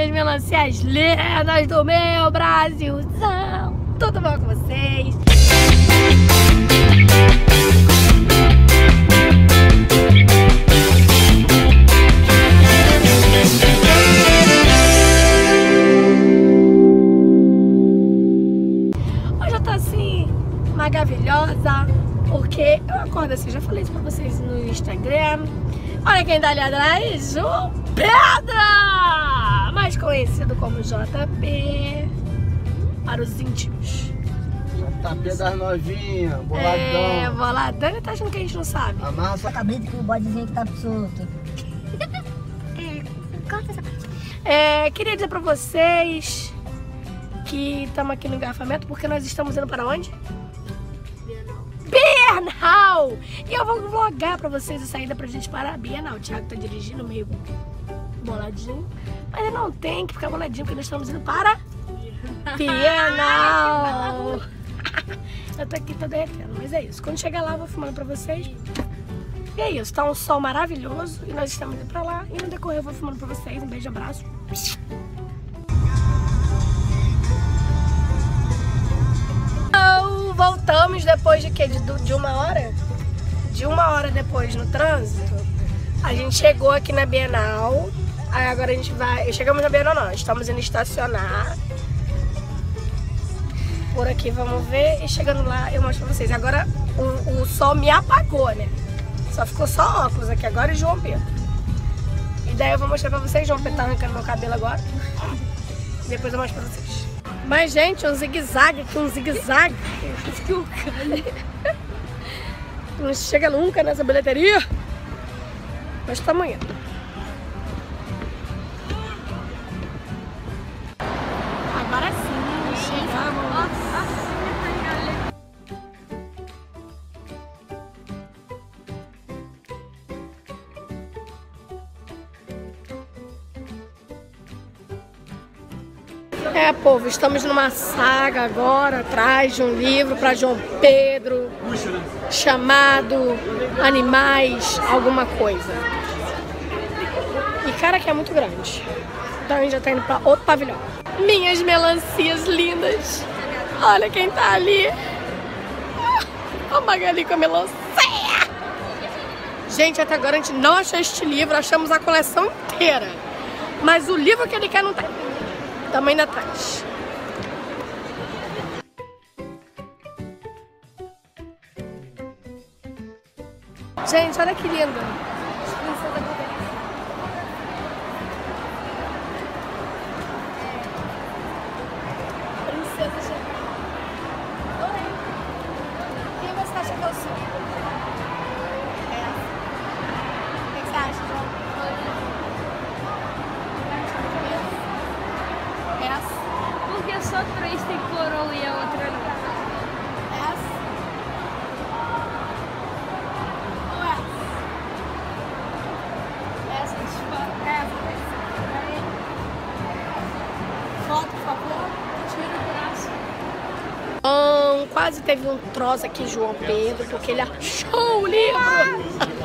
minhas melancias lindas do meu Brasilzão. Tudo bom com vocês? Hoje eu tô assim, maravilhosa, porque eu acordo assim, já falei isso pra vocês no Instagram. Olha quem tá ali atrás, João Pedro, mais conhecido como JP, para os íntimos. JP das novinhas, boladão. É, boladão, ele tá achando que a gente não sabe. Amarra sua Acabei com o bodezinho que tá solto. Corta essa parte. Queria dizer pra vocês que estamos aqui no engarrafamento porque nós estamos indo para onde? Bienal! E eu vou vlogar pra vocês a saída pra gente parar a Bienal. O Thiago tá dirigindo meio boladinho, mas ele não tem que ficar boladinho porque nós estamos indo para Bienal. Eu tô aqui, tô derretendo, mas é isso. Quando chegar lá eu vou filmando pra vocês. E é isso, tá um sol maravilhoso e nós estamos indo pra lá. E no decorrer eu vou filmando pra vocês. Um beijo, abraço. Voltamos depois de quê? De uma hora? De uma hora depois no trânsito. A gente chegou aqui na Bienal. Aí agora a gente vai... Chegamos na Bienal não, estamos indo estacionar. Por aqui, vamos ver. E chegando lá eu mostro pra vocês. Agora o sol me apagou, né? Só ficou só óculos aqui agora e João Pedro. E daí eu vou mostrar pra vocês. João Pedro tá arrancando meu cabelo agora. Depois eu mostro pra vocês. Mas, gente, um zigue-zague aqui, um zigue-zague. Não chega nunca nessa bilheteria. Mas tá amanhã. Agora sim, chegamos. Povo, estamos numa saga agora, atrás de um livro para João Pedro, chamado Animais Alguma Coisa. E cara que é muito grande. Então a gente já tá indo para outro pavilhão. Minhas melancias lindas. Olha quem tá ali. A Magali com a melancia. Gente, até agora a gente não achou este livro, achamos a coleção inteira. Mas o livro que ele quer não tem. Estamos indo atrás. Gente, olha que linda. Princesa chegando. Oi. Quem você acha que eu sou? O que você acha, João? Porque só 3 tem coroa e a outra não. Essa? Ou essa? Essa de fora? Essa. Foto, por favor. Tira o braço. Quase teve um troço aqui, João Pedro, porque ele achou o livro.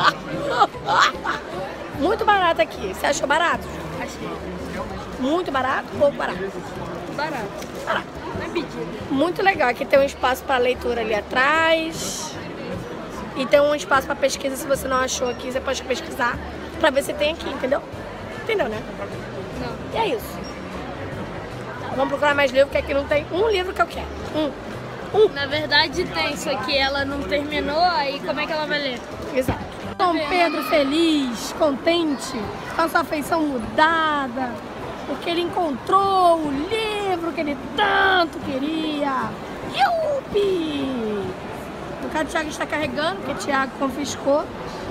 Muito barato aqui. Você achou barato? Achei. Muito barato? Pouco barato? Barato. Barato. Não é pedido. Muito legal. Aqui tem um espaço para leitura ali atrás. E tem um espaço para pesquisa. Se você não achou aqui, você pode pesquisar para ver se tem aqui, entendeu? Entendeu, né? Não. E é isso. Vamos procurar mais livro, porque aqui não tem um livro que eu quero. Na verdade tem, só que ela não terminou, aí como é que ela vai ler? Exato. Dom Pedro feliz, contente, com a sua feição mudada, porque ele encontrou o livro que ele tanto queria. Yupi! No caso, o Thiago está carregando, porque o Thiago confiscou.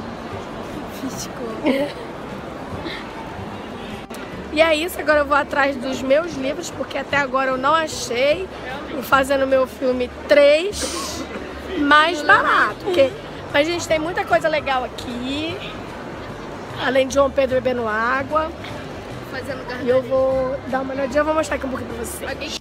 E é isso, agora eu vou atrás dos meus livros, porque até agora eu não achei. Vou fazendo meu filme 3 mais barato. Porque a gente tem muita coisa legal aqui, além de João Pedro bebendo água. Fazendo E eu vou dar uma olhadinha, eu vou mostrar aqui um pouquinho pra vocês.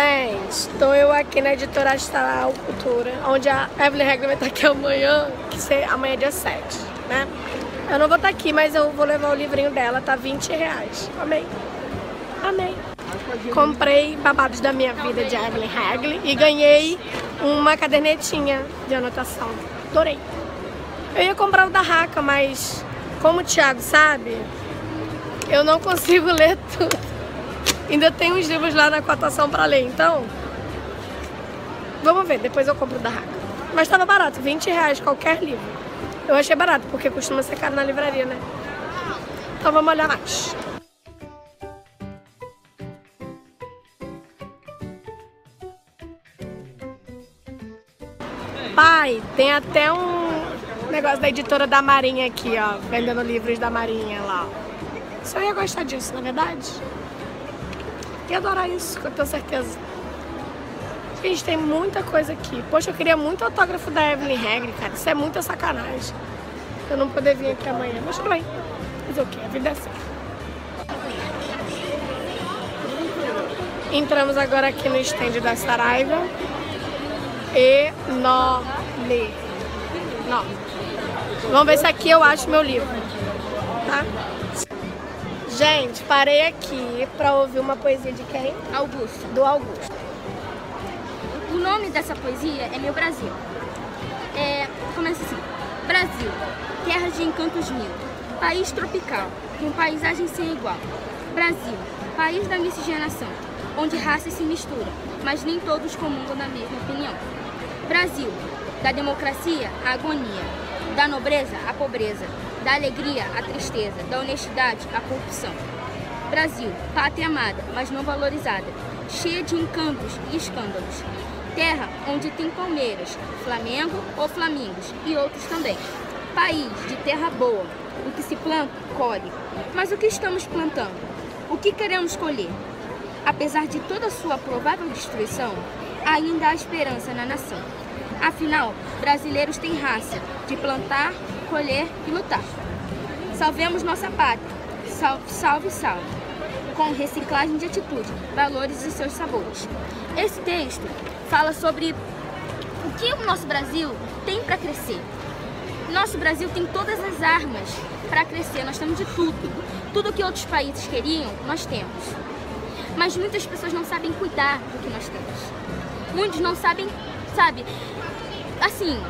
Gente, estou eu aqui na Editora Astral Cultura, onde a Evelyn Regli vai estar aqui amanhã, amanhã é dia 7, né? Eu não vou estar aqui, mas eu vou levar o livrinho dela, tá R$20. Amei. Amei. Comprei Babados da Minha Vida de Evelyn Regli e ganhei uma cadernetinha de anotação. Adorei. Eu ia comprar o da Raca, mas como o Thiago sabe, eu não consigo ler tudo. Ainda tem uns livros lá na cotação pra ler, então vamos ver, depois eu compro o da Raca. Mas tava barato, R$20 qualquer livro. Eu achei barato, porque costuma ser caro na livraria, né? Então vamos olhar mais. Pai, tem até um negócio da editora da Marinha aqui, ó, vendendo livros da Marinha lá. Você ia gostar disso, na verdade? Ia adorar isso, com toda certeza. Gente, tem muita coisa aqui. Poxa, eu queria muito autógrafo da Evelyn Regli, cara. Isso é muita sacanagem. Eu não poder vir aqui amanhã, mas tudo bem. Mas o que? A vida é assim. Entramos agora aqui no stand da Saraiva. Enorme. Vamos ver se aqui eu acho meu livro, tá? Gente, parei aqui pra ouvir uma poesia de quem? Augusto. Do Augusto. O nome dessa poesia é Meu Brasil. Começa assim. Brasil, terra de encantos mil, país tropical, com paisagem sem igual. Brasil, país da miscigenação, onde raças se misturam, mas nem todos comungam da mesma opinião. Brasil, da democracia à agonia, da nobreza à pobreza, da alegria à tristeza, da honestidade à corrupção. Brasil, pátria amada, mas não valorizada, cheia de encantos e escândalos. Terra onde tem palmeiras, Flamengo ou Flamingos e outros também. País de terra boa, o que se planta, colhe. Mas o que estamos plantando? O que queremos colher? Apesar de toda sua provável destruição, ainda há esperança na nação. Afinal, brasileiros têm raça de plantar, colher e lutar. Salvemos nossa pátria, salve, salve, com reciclagem de atitude, valores e seus sabores. Esse texto fala sobre o que o nosso Brasil tem para crescer. Nosso Brasil tem todas as armas para crescer, nós temos de tudo. Tudo que outros países queriam, nós temos. Mas muitas pessoas não sabem cuidar do que nós temos. Muitos não sabem, sabe, assim,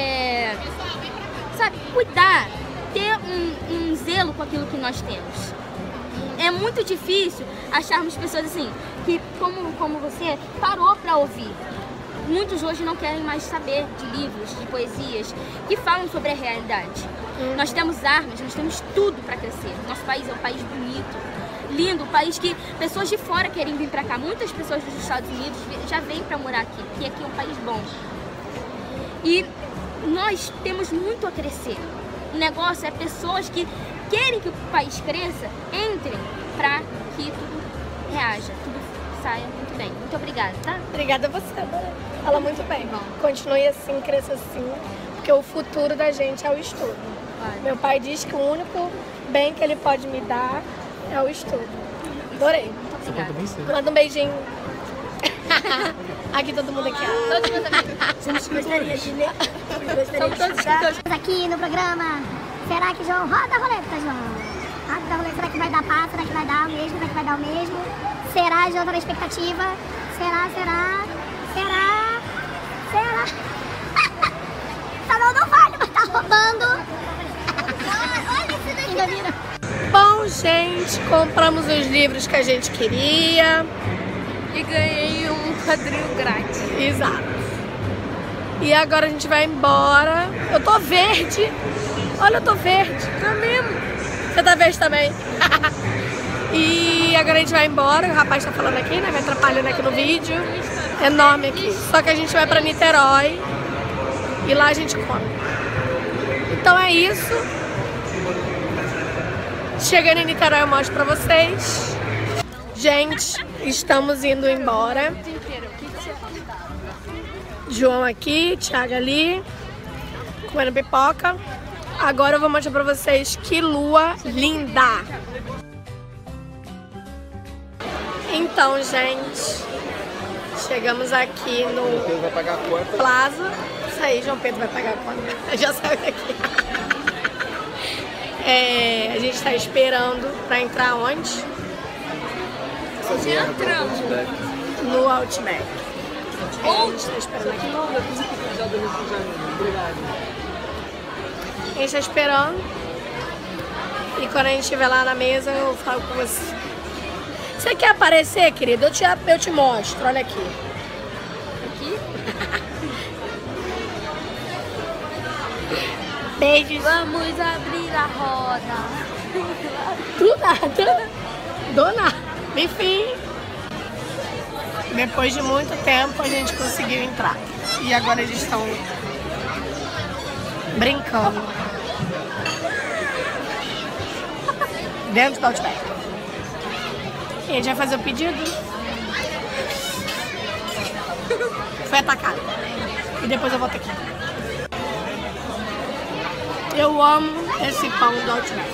cuidar, ter um zelo com aquilo que nós temos. É muito difícil acharmos pessoas assim, que como você, parou para ouvir. Muitos hoje não querem mais saber de livros, de poesias, que falam sobre a realidade. Nós temos armas, nós temos tudo para crescer. Nosso país é um país bonito, lindo, um país que pessoas de fora querem vir para cá. Muitas pessoas dos Estados Unidos já vêm para morar aqui, porque aqui é um país bom. E nós temos muito a crescer. O negócio é pessoas que querem que o país cresça, entrem para que tudo reaja, tudo saia muito bem. Muito obrigada, tá? Obrigada a você, Dora. Fala muito bem. Continue assim, cresça assim, porque o futuro da gente é o estudo. Vai. Meu pai diz que o único bem que ele pode me dar é o estudo. Adorei. Obrigada. Manda um beijinho. Aqui todo mundo aqui. Todos meus amigos. Gostaria de ler. Somos todos escritores. Aqui no programa. Será que João roda a roleta, João? Roda a roleta. Será que vai dar paz? Será que vai dar o mesmo? Será que vai dar o mesmo? Será, João, tá na expectativa? Será? Tá não vale, mas tá roubando. Olha isso daqui. Bom, gente, compramos os livros que a gente queria. E ganhei um quadrinho grátis. Exato. E agora a gente vai embora. Eu tô verde. Olha, eu tô verde. Tá mesmo? Você tá verde também? E agora a gente vai embora. O rapaz tá falando aqui, né? Me atrapalhando aqui no vídeo. Enorme aqui. Só que a gente vai pra Niterói. E lá a gente come. Então é isso. Chegando em Niterói eu mostro pra vocês. Gente, estamos indo embora. João aqui, Thiago ali, comendo pipoca. Agora eu vou mostrar pra vocês que lua linda. Então, gente, Chegamos aqui no João Pedro vai pagar a conta. Plaza. Isso aí, João Pedro vai pagar a conta. Já saiu daqui. A gente tá esperando pra entrar onde? Já entramos. No Outback. A gente tá esperando aqui. A gente tá esperando. E quando a gente estiver lá na mesa, eu falo com você. Você quer aparecer, querido? Eu te mostro. Olha aqui. Aqui? Beijos. Vamos abrir a roda. Do nada. Do nada. Enfim. Depois de muito tempo, a gente conseguiu entrar. E agora eles estão brincando. Dentro do Outback. E a gente vai fazer o pedido. Foi atacado. E depois eu volto aqui. Eu amo esse pão do Outback.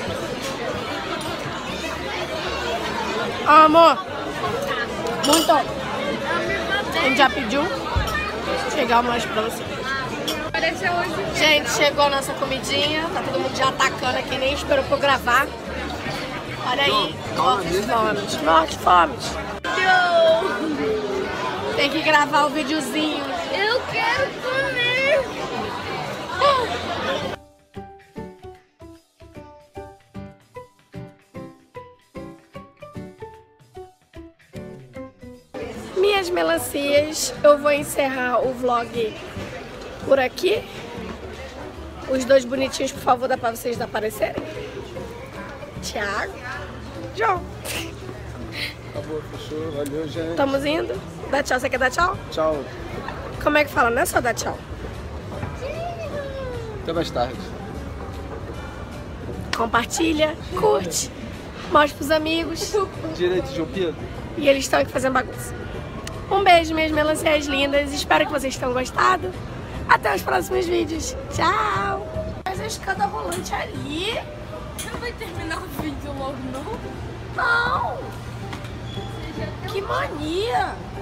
Amor. Muito. A gente já pediu. Chegar mais pra você. Gente, chegou a nossa comidinha. Tá todo mundo já atacando aqui. Nem esperou pra eu gravar. Olha aí. Morte fome. Tem que gravar o videozinho. Eu quero comer. Minhas melancias, eu vou encerrar o vlog por aqui. Os dois bonitinhos, por favor, dá pra vocês aparecerem. Thiago. João. Acabou, fechou. Valeu, gente. Estamos indo. Dá tchau. Você quer dar tchau? Tchau. Como é que fala? Não é só dar tchau. Até mais tarde. Compartilha, curte, mostra pros amigos. Direito, João Pedro. E eles estão aqui fazendo bagunça. Um beijo, minhas melancias lindas. Espero que vocês tenham gostado. Até os próximos vídeos. Tchau. Mas a escada rolante ali. Você não vai terminar o vídeo logo, não? Não. Que mania.